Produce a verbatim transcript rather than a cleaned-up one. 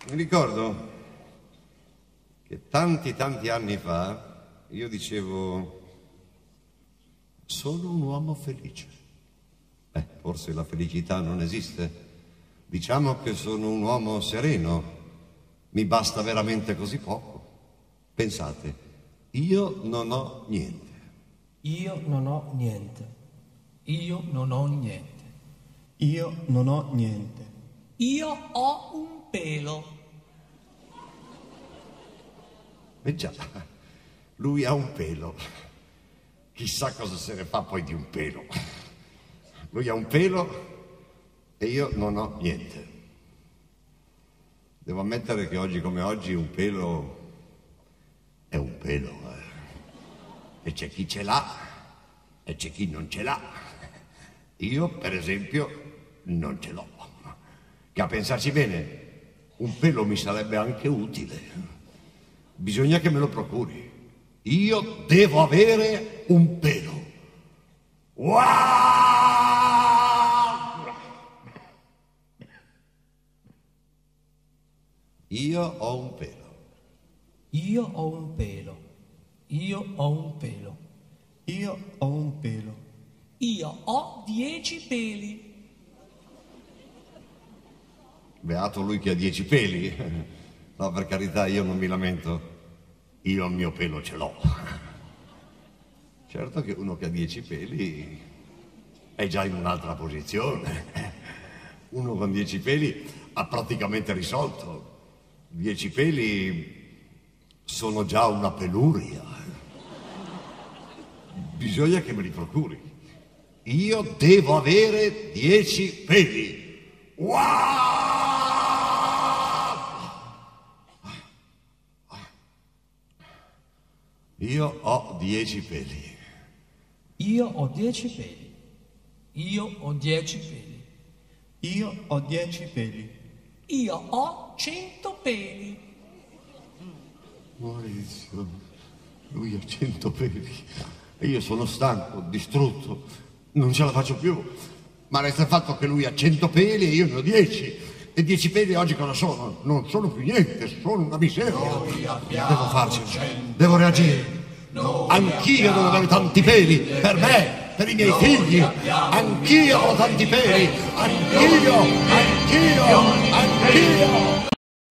Mi ricordo che tanti tanti anni fa io dicevo: sono un uomo felice. Eh, forse la felicità non esiste. Diciamo che sono un uomo sereno. Mi basta veramente così poco. Pensate, io non ho niente. Io non ho niente. Io non ho niente. Io non ho niente. Io ho un pelo. E già, lui ha un pelo. Chissà cosa se ne fa poi di un pelo. Lui ha un pelo e io non ho niente. Devo ammettere che oggi come oggi un pelo è un pelo. Eh. E c'è chi ce l'ha e c'è chi non ce l'ha. Io, per esempio, non ce l'ho. Che a pensarci bene, un pelo mi sarebbe anche utile. Bisogna che me lo procuri. Io devo avere un pelo. Wow! Io ho un pelo. Io ho un pelo. Io ho un pelo. Io ho un pelo. Io ho dieci peli. Beato lui che ha dieci peli. No, per carità, io non mi lamento. Io il mio pelo ce l'ho. Certo che uno che ha dieci peli è già in un'altra posizione. Uno con dieci peli ha praticamente risolto. Dieci peli sono già una peluria. Bisogna che me li procuri. Io devo avere dieci peli. Wow! Io ho dieci peli. Io ho dieci peli. Io ho dieci peli. Io ho dieci peli. Io ho cento peli. Maurizio, lui ha cento peli. E io sono stanco, distrutto, non ce la faccio più. Ma resta il fatto che lui ha cento peli e io ne ho dieci. E dieci peli oggi cosa sono? Non sono più niente, sono una miseria. Devo farcela, devo reagire. Anch'io devo avere tanti peli, per me, per i miei figli. Anch'io ho tanti peli, anch'io, anch'io, anch'io.